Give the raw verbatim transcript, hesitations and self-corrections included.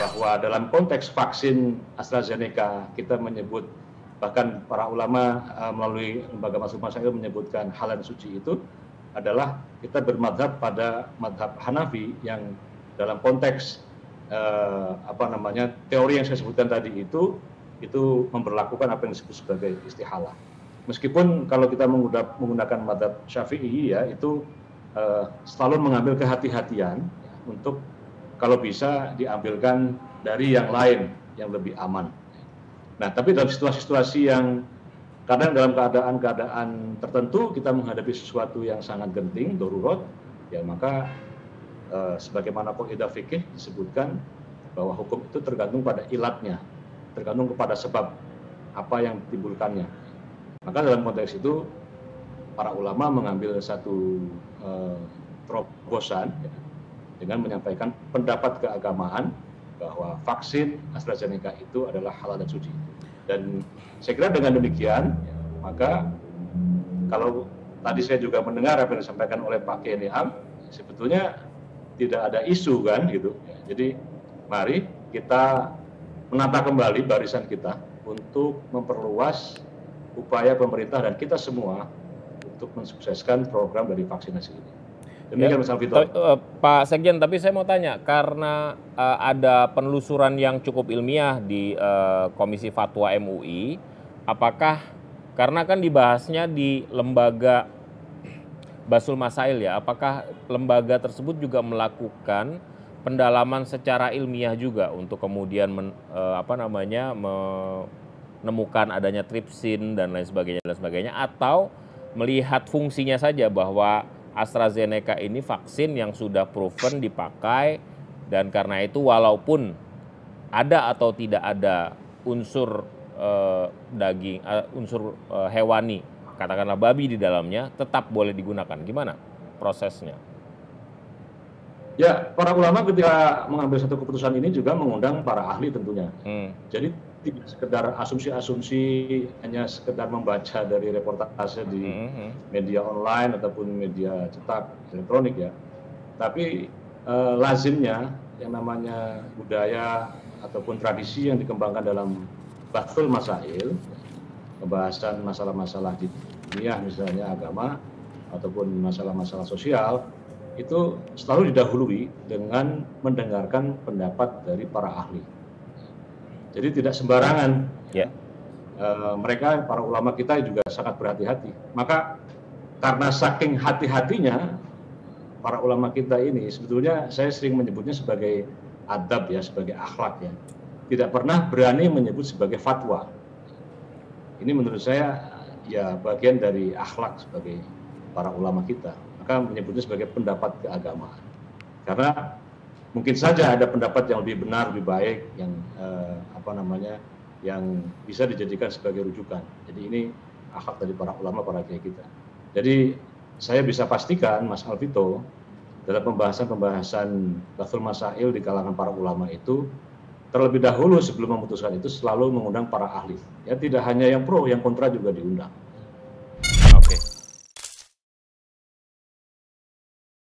bahwa dalam konteks vaksin AstraZeneca kita menyebut, bahkan para ulama uh, melalui lembaga Masul Masail menyebutkan halal suci itu adalah kita bermadhab pada madhab Hanafi yang dalam konteks uh, apa namanya teori yang saya sebutkan tadi itu itu memberlakukan apa yang disebut sebagai istihalah. Meskipun kalau kita menggunakan madhab Syafi'i ya itu uh, selalu mengambil kehati-hatian ya, untuk kalau bisa diambilkan dari yang lain yang lebih aman. Nah, tapi dalam situasi-situasi yang kadang dalam keadaan-keadaan tertentu kita menghadapi sesuatu yang sangat genting, darurat, ya maka eh, sebagaimana kaidah fikih disebutkan bahwa hukum itu tergantung pada ilatnya, tergantung kepada sebab apa yang timbulkannya. Maka dalam konteks itu para ulama mengambil satu eh, terobosan ya, dengan menyampaikan pendapat keagamaan bahwa vaksin AstraZeneca itu adalah halal dan suci. Dan saya kira dengan demikian, ya, maka kalau tadi saya juga mendengar apa yang disampaikan oleh Pak Kiai Niam, sebetulnya tidak ada isu kan gitu. Ya, jadi mari kita menata kembali barisan kita untuk memperluas upaya pemerintah dan kita semua untuk mensukseskan program dari vaksinasi ini. Demikian Mas Alvito. Uh, Pak Sekjen, tapi saya mau tanya, karena uh, ada penelusuran yang cukup ilmiah di uh, Komisi Fatwa M U I, apakah, karena kan dibahasnya di lembaga Basul Masail ya, apakah lembaga tersebut juga melakukan pendalaman secara ilmiah juga untuk kemudian men, uh, apa namanya menemukan adanya tripsin dan lain sebagainya dan sebagainya, atau melihat fungsinya saja bahwa AstraZeneca ini vaksin yang sudah proven dipakai dan karena itu walaupun ada atau tidak ada unsur eh, daging, eh, unsur eh, hewani, katakanlah babi di dalamnya, tetap boleh digunakan. Gimana prosesnya? Ya, para ulama ketika mengambil satu keputusan ini juga mengundang para ahli tentunya. Hmm. Jadi tidak sekedar asumsi-asumsi, hanya sekedar membaca dari reportase di mm-hmm. media online ataupun media cetak elektronik ya. Tapi eh, lazimnya yang namanya budaya ataupun tradisi yang dikembangkan dalam Basul Masail, pembahasan masalah-masalah di dunia misalnya agama ataupun masalah-masalah sosial, itu selalu didahului dengan mendengarkan pendapat dari para ahli. Jadi tidak sembarangan. Yeah. E, mereka, para ulama kita juga sangat berhati-hati. Maka karena saking hati-hatinya, para ulama kita ini sebetulnya saya sering menyebutnya sebagai adab ya, sebagai akhlak ya. Tidak pernah berani menyebut sebagai fatwa. Ini menurut saya ya bagian dari akhlak sebagai para ulama kita. Maka menyebutnya sebagai pendapat keagamaan. Karena mungkin saja ada pendapat yang lebih benar, lebih baik, yang eh, apa namanya, yang bisa dijadikan sebagai rujukan. Jadi ini akhlak dari para ulama, para kiai kita. Jadi saya bisa pastikan, Mas Alvito, dalam pembahasan-pembahasan Basul Masail di kalangan para ulama itu, terlebih dahulu sebelum memutuskan itu selalu mengundang para ahli. Ya tidak hanya yang pro, yang kontra juga diundang.